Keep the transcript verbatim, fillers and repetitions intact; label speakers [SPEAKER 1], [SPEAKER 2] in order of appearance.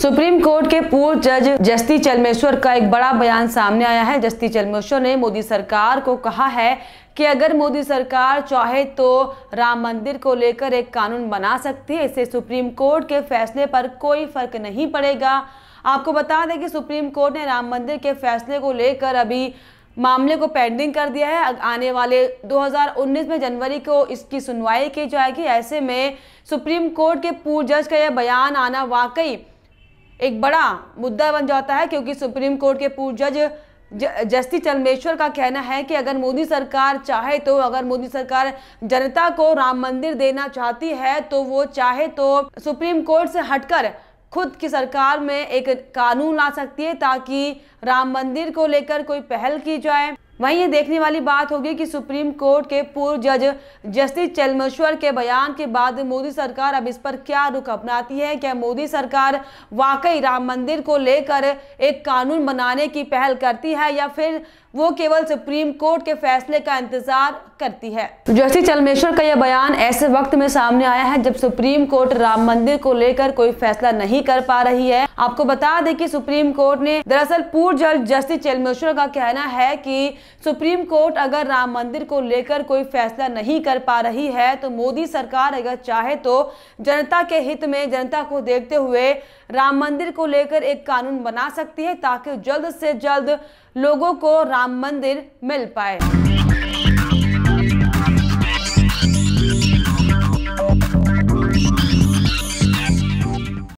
[SPEAKER 1] Supreme court के पूर्व जज जस्टिस चलमेश्वर का एक बड़ा बयान सामने आया है। जस्टिस चलमेश्वर ने मोदी सरकार को कहा है कि अगर मोदी सरकार चाहे तो राम मंदिर को लेकर एक कानून बना सकती है, इससे सुप्रीम कोर्ट के फैसले पर कोई फर्क नहीं पड़ेगा। आपको बता दें कि सुप्रीम कोर्ट ने राम मंदिर के फैसले को लेकर अभी मामले को पेंडिंग कर दिया है। आने वाले दो हज़ार उन्नीस में जनवरी को इसकी सुनवाई की जाएगी। ऐसे में सुप्रीम कोर्ट के पूर्व जज का यह बयान आना वाकई एक बड़ा मुद्दा बन जाता है, क्योंकि सुप्रीम कोर्ट के पूर्व जज जस्टिस चलमेश्वर का कहना है कि अगर मोदी सरकार चाहे तो अगर मोदी सरकार जनता को राम मंदिर देना चाहती है तो वो चाहे तो सुप्रीम कोर्ट से हटकर खुद की सरकार में एक कानून ला सकती है ताकि राम मंदिर को लेकर कोई पहल की जाए। वहीं ये देखने वाली बात होगी कि सुप्रीम कोर्ट के पूर्व जज जस्टिस चलमेश्वर के बयान के बाद मोदी सरकार अब इस पर क्या रुख अपनाती है। क्या मोदी सरकार वाकई राम मंदिर को लेकर एक कानून बनाने की पहल करती है या फिर वो केवल सुप्रीम कोर्ट के फैसले का इंतजार करती है। जस्टिस चलमेश्वर का यह बयान ऐसे वक्त में सामने आया है जब सुप्रीम कोर्ट राम मंदिर को लेकर कोई फैसला नहीं कर पा रही है। आपको बता दें कि सुप्रीम कोर्ट ने दरअसल पूर्व जज जस्टिस चलमेश्वर का कहना है कि सुप्रीम कोर्ट अगर राम मंदिर को लेकर कोई फैसला नहीं कर पा रही है तो मोदी सरकार अगर चाहे तो जनता के हित में, जनता को देखते हुए राम मंदिर को लेकर एक कानून बना सकती है ताकि जल्द से जल्द लोगों को राम मंदिर मिल पाए।